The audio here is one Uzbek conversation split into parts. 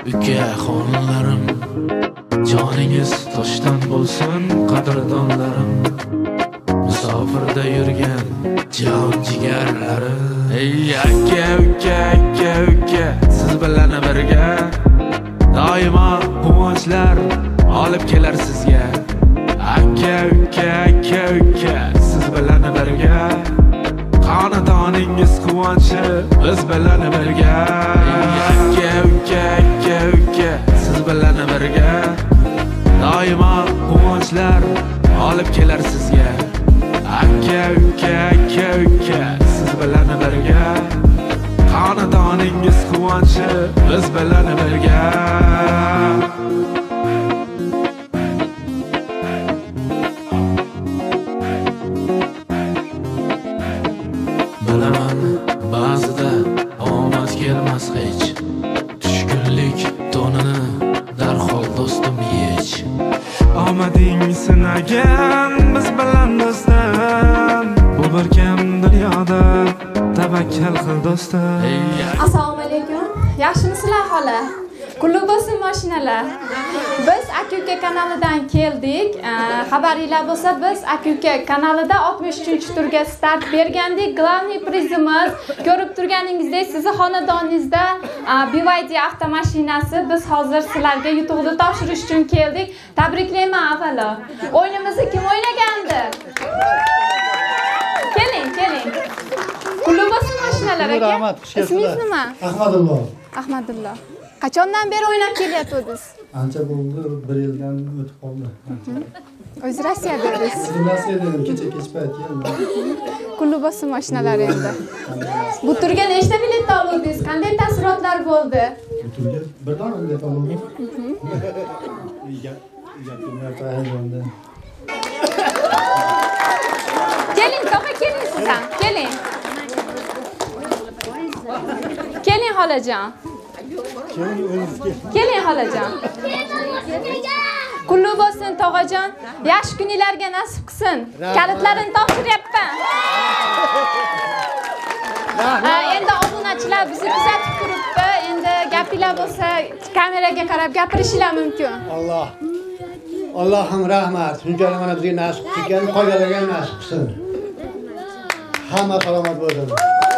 uka xonlarim, joningiz toshdan bo'lsin qadrdonlarim, musofirda yurgan jon jigarlarim. Ey aka uka, siz bilan birga doimo quvonchlar olib kelar sizga. Aka uka, siz bilan birga xonadoningiz quvonchi biz bilan birga. Aka uka, siz bilan birga doimo quvonchlar olib kelar sizga. Aka uka, siz bilan birga xonadoningiz quvonchi biz bilan birga. Bilaman ba'zida omad kelmas hech, tushkunlik tonini darhol do'stim yech. Omading sinagan biz bilan do'stim, bu bir kam dunyoda tavakkal qil do'stim. Assalomu alaykum. Yaxshimisizlar xola? Qulluq bo'lsin mashinalar. Biz Aka-uka kanalidan keldik. Xabaringlar bo'lsa, biz Aka-uka kanalida 63-turga start bergandik. Glavniy prizimiz ko'rib turganingizdek, sizni xonadoningizda BYD avtomashinasi. Biz hozir sizlarga yutuqni topshirish uchun keldik. Tabriklayman avvalo. O'yinimizni kim o'ynagandi? Keling. Qulluq bo'lsin mashinalar aka. Ismingiz nima? Ahmadullo. Qachondan beri o'ynab kelyapsiz? Ancha bo'ldi, 1 yildan o'tib qoldi. O'z Rossiyadasiz. Rossiyada kecha payt keldim. Qulluq bo'lsin mashinalar endi. Bu turga nechta bilet oldingiz? Qanday taassurotlar bo'ldi? Bu turga bir dona bilet oldim. Keling, to'g'ri keling siz ham. Keling xolajon. Keling xolajon. Qulluq bo'lsin tog'ajon. Yaxshi kunlarga nasib qilsin. Kalitlarini topshiryapman. Endi obunachilar bizni kuzatib turibdi. Endi gapinglar bo'lsa, kameraga qarab gapirishinglar mumkin. Allohim rahmat. Shunchalik mana bizga nasib qilgan, qolganlarga nasib qilsin. Hamma salomat bo'lsin.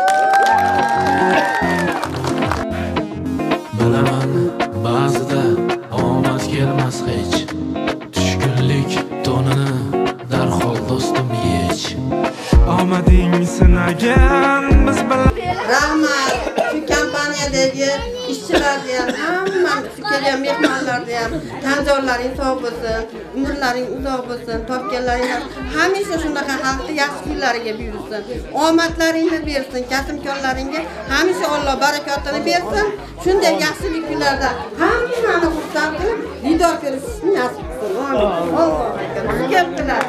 Bilaman ba'zida omad kelmas hech, tushkunlik tonini darhol do'stim yech. Omading sinagan biz bilan. Rahmat shu kompaniyadagi ishchilarga ham, hammamiz kelgan mehmonlarga ham tanzorlaring sog' bo'lsin, umrlaring uzoq bo'lsin, topganlaring hamisha shunaqa xalqni yaxshi kunlariga buyursin. Omadlaringni bersin, kasbkorlaringga hamisha Alloh barakotini bersin. Shunday yaxshilik kunlarda hammani xursand qilib, didor ko'rishni nasib qilsin. Amin. Alloh keldilar.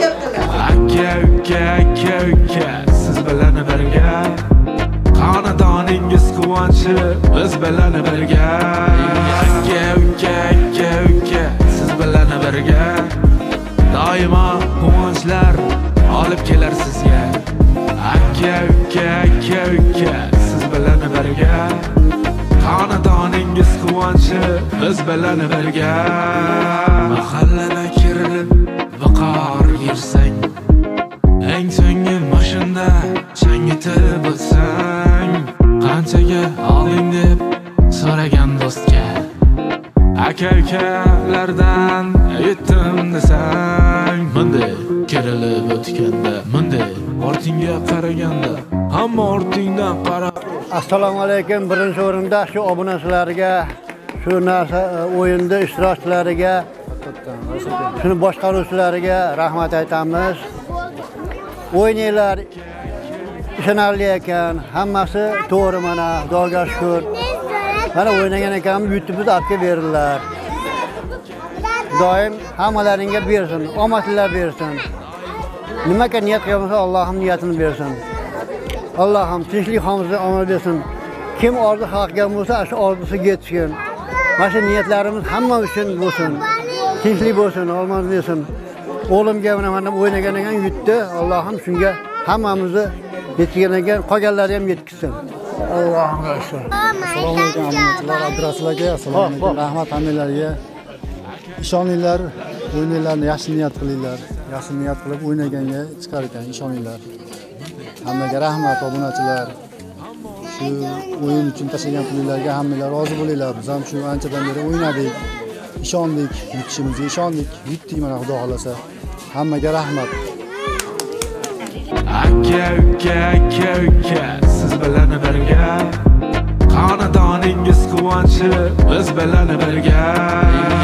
Aka uka, siz bilan birga xonadoningiz quvonchi biz bilan birga. Aka uka, siz bilan birga doimo quvonchlar olib kelar sizga. Aka uka, siz bilan birga xonadoningiz quvonchi biz bilan birga. Mahallada kirilib viqor girsang, eng so'nggi mashinada changitib o'tsang, qanchaga olding deb so'ragan do'stga, aka ukalardan yetdim desang, bunday kirilib o'tganda, bunday ortingga qaraganda, hamma ortingdan qarab. Assalomu alaykum. Birinchi o'rinda shu obunachilarga, shu narsa o'yinda ishtirokchilariga, shuni boshqaruvchilariga rahmat aytamiz. O'ynaylar, ishonarli ekan, hammasi to'g'ri mana, Xudoga shukr. Mana o'ynagan ekanmiz, YouTube'da olib berildilar. Doim hammalaringga bersin, omadlar bersin. Nimaga niyat qilsa Allohim niyatini bersin. Allohim tinchlik xomizga omad bersin. Kim orzu xalqgan bo'lsa, shu orzusiga yetsin. Mana shu niyatlarimiz hamma uchun bo'lsin. Tinchlik bo'lsin, omad bersin. O'g'limga mana o'ynagan ekan yutdi. Allohim shunga hammamizni yetgan ekan, qolganlarni ham yetkizsin. Allohga shukr. Assalomu alaykum ammochilar, Abdurasul aka. Assalomu alaykum. Rahmat hammalarga. Ishoninglar, o'yinlarni yaxshi niyat qilinglar. Yaxshi niyat qilib o'ynaganga chiqar ekan, ishoninglar. Hammaga rahmat obunachilar. Shu o'yin uchun tashlagan pullarga hammalar rozi bo'linglar. Biz ham shu anchadan beri o'ynadik. Ishondik, yutishimizga ishondik. Yutdik mana Xudo xolasa. Hammaga rahmat. Aka, siz bilan birga. Xonadoningiz quvonchi biz bilan birga.